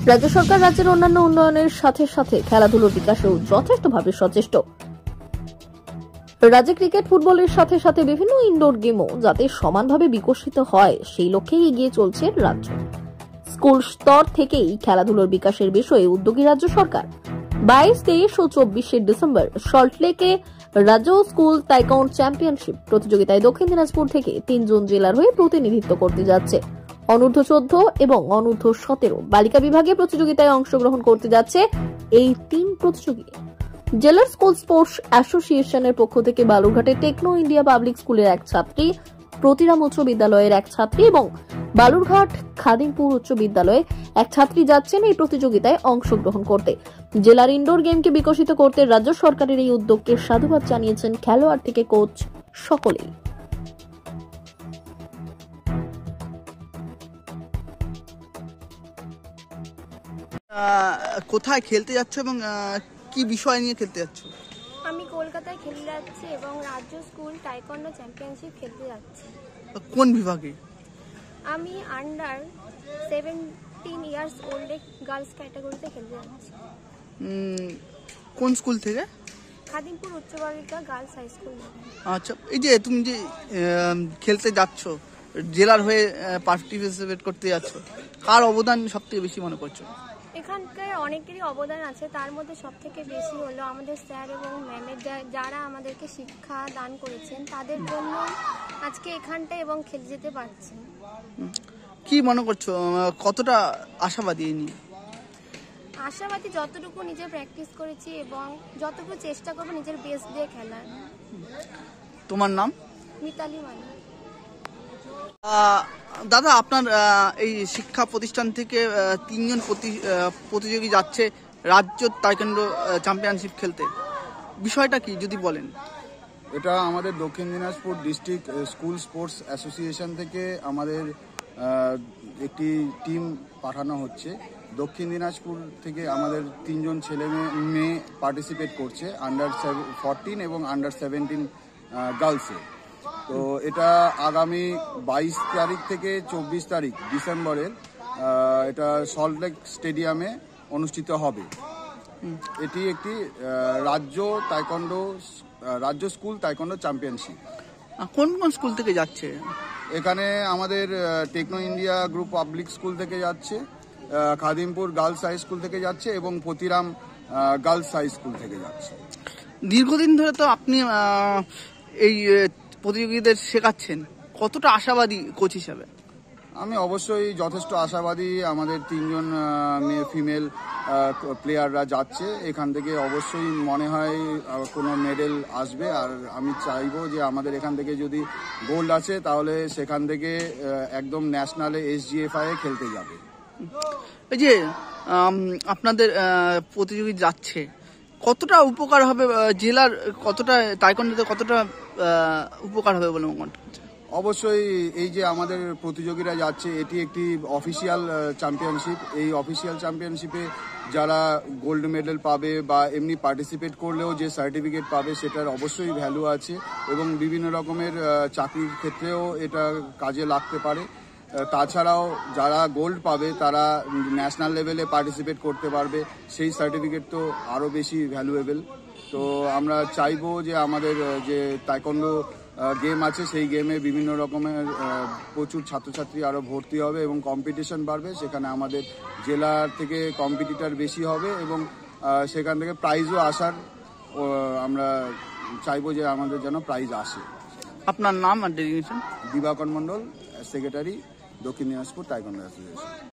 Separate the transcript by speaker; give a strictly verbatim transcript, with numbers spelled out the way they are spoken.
Speaker 1: রাজ্য সরকার রাজ্যের অন্যান্য উন্নয়নের সাথে সাথে খেলাধুলোর বিকাশেও যথেষ্টভাবে সচেষ্ট। রাজ্যে ক্রিকেট ফুটবলের সাথে সাথে বিভিন্ন ইনডোর গেমও যাতে সমানভাবে বিকশিত হয় সেই লক্ষ্যেই এগিয়ে চলছে রাজ্য। স্কুল স্তর থেকেই খেলাধুলোর বিকাশের বিষয়ে উদ্যোগী রাজ্য সরকার। বাইশ তেইশ ও চব্বিশে ডিসেম্বর সল্টলেকে রাজ্য স্কুল তাইকোয়ান্ডো চ্যাম্পিয়নশিপ প্রতিযোগিতায় দক্ষিণ দিনাজপুর থেকে তিনজন জেলার হয়ে প্রতিনিধিত্ব করতে যাচ্ছে। অনূর্ধ্ব চোদ্দ এবং অনূর্ধ্ব সতেরো বালিকা বিভাগে প্রতিযোগিতায় অংশগ্রহণ করতে যাচ্ছে এই তিন প্রতিযোগী। জেলার স্কুল স্পোর্টস অ্যাসোসিয়েশনের পক্ষ থেকে বালুরঘাটের টেকনো ইন্ডিয়া পাবলিক স্কুলের এক ছাত্রী, প্রতিরাম উচ্চ বিদ্যালয়ের এক ছাত্রী এবং বালুরঘাট খাদিমপুর উচ্চ বিদ্যালয়ে এক ছাত্রী যাচ্ছেন এই প্রতিযোগিতায় অংশগ্রহণ করতে। জেলার ইনডোর গেমকে বিকশিত করতে রাজ্য সরকারের এই উদ্যোগকে সাধুবাদ জানিয়েছেন খেলোয়াড় থেকে কোচ সকলেই।
Speaker 2: কোথায় খেলতে যাচ্ছ এবং কি বিষয় নিয়ে খেলতে যাচ্ছ?
Speaker 3: আমি কলকাতায় খেলতে যাচ্ছি এবং রাজ্য স্কুল তাইকোয়ান্ডো চ্যাম্পিয়নশিপ খেলতে যাচ্ছি।
Speaker 2: কোন বিভাগে?
Speaker 3: আমি under seventeen years old girls ক্যাটাগরিতে খেলতে যাচ্ছি।
Speaker 2: কোন স্কুল থেকে?
Speaker 3: খাদিমপুর উচ্চ বালিকা গার্লস হাই স্কুল।
Speaker 2: আচ্ছা, এই যে তুমি যে খেলতে যাচ্ছ, জেলার হয়ে পার্টিসিপেট করতে যাচ্ছ, কার অবদান সবথেকে বেশি মনে করছো?
Speaker 3: এখানকার অনেকেরই অবদান আছে, তার মধ্যে সব থেকে বেশি হলো আমাদের স্যার এবং ম্যামের যারা আমাদেরকে শিক্ষা দান করেছেন, তাদের জন্য আজকে এখানটায় এবং খেলে যেতে পারছি।
Speaker 2: কি মনে করছো, কতটা আশাবাদী এই নিয়ে?
Speaker 3: আশাবাদী, যতটুকু নিজে প্র্যাকটিস করেছি এবং যতটুকু চেষ্টা করবো নিজের বেস্ট দিয়ে খেলার।
Speaker 2: তোমার নাম?
Speaker 3: মিতালি মালিক।
Speaker 2: দাদা, আপনার এই শিক্ষা প্রতিষ্ঠান থেকে তিনজন প্রতিযোগী যাচ্ছে রাজ্য তাইকোয়ান্ডো চ্যাম্পিয়নশিপ খেলতে, বিষয়টা কি যদি বলেন?
Speaker 4: এটা আমাদের Dakshin Dinajpur district school sports association থেকে আমাদের একটি টিম পাঠানো হচ্ছে। দক্ষিণ দিনাজপুর থেকে আমাদের তিনজন ছেলে মেয়ে পার্টিসিপেট করছে, আন্ডার ফোরটিন এবং আন্ডার সেভেন্টিন গার্লসে। তো এটা আগামী বাইশ তারিখ থেকে চব্বিশ তারিখ ডিসেম্বরের এটা সল্টলেক স্টেডিয়ামে অনুষ্ঠিত হবে। এটি একটি রাজ্য তাইকোয়ান্ডো রাজ্য স্কুল তাইকোয়ান্ডো চ্যাম্পিয়নশিপ।
Speaker 2: কোন কোন স্কুল থেকে যাচ্ছে?
Speaker 4: এখানে আমাদের Techno India group public school থেকে যাচ্ছে, খাদিমপুর গার্লস হাই স্কুল থেকে যাচ্ছে এবং প্রতিরাম গার্লস হাই স্কুল থেকে যাচ্ছে।
Speaker 2: দীর্ঘদিন ধরে তো আপনি এই প্রতিযোগীদের শেখাচ্ছেন, কতটা আশাবাদী কোচ হিসাবে?
Speaker 4: আমি অবশ্যই যথেষ্ট আশাবাদী। আমাদের তিনজন মেয়ে ফিমেল প্লেয়াররা যাচ্ছে এখান থেকে, অবশ্যই মনে হয় কোনো মেডেল আসবে। আর আমি চাইবো যে আমাদের এখান থেকে যদি গোল্ড আসে তাহলে সেখান থেকে একদম ন্যাশনালে এসজিএফআই এ খেলতে যাবে।
Speaker 2: এই যে আপনাদের প্রতিযোগী যাচ্ছে, কতটা উপকার হবে জেলার, কতটা তাইকোয়ান্ডোতে কতটা উপকার হবে বলে মনে হচ্ছে?
Speaker 4: অবশ্যই এই যে আমাদের প্রতিযোগীরা যাচ্ছে এটি একটি অফিসিয়াল চ্যাম্পিয়নশিপ। এই অফিসিয়াল চ্যাম্পিয়নশিপে যারা গোল্ড মেডেল পাবে বা এমনি পার্টিসিপেট করলেও যে সার্টিফিকেট পাবে সেটার অবশ্যই ভ্যালু আছে এবং বিভিন্ন রকমের চাকরির ক্ষেত্রেও এটা কাজে লাগতে পারে। তাছাড়াও যারা গোল্ড পাবে তারা ন্যাশনাল লেভেলে পার্টিসিপেট করতে পারবে, সেই সার্টিফিকেট তো আরও বেশি ভ্যালুয়েবল। তো আমরা চাইবো যে আমাদের যে তাইকোয়ান্ডো গেম আছে সেই গেমে বিভিন্ন রকমের প্রচুর ছাত্রছাত্রী আরও ভর্তি হবে এবং কম্পিটিশন বাড়বে। সেখানে আমাদের জেলার থেকে কম্পিটিটার বেশি হবে এবং সেখান থেকে প্রাইজও আসার আমরা চাইবো যে আমাদের যেন প্রাইজ আসে।
Speaker 2: আপনার নাম আর ডেজিগনেশন?
Speaker 4: দিবাকর মণ্ডল, সেক্রেটারি, দক্ষিণ দিনাজপুর তাইকোয়ান্ডো অ্যাসোসিয়েশন।